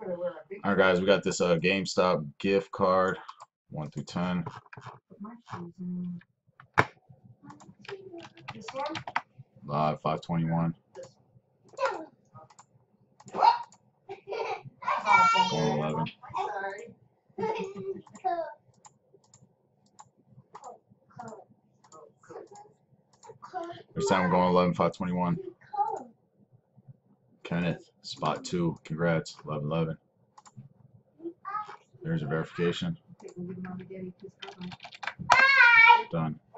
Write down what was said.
Alright guys, we got this GameStop gift card, 1 through 10. Live 521. Going 11. This time we're going 11 521. Kenneth, spot 2. Congrats, 11-11. There's a verification. Done.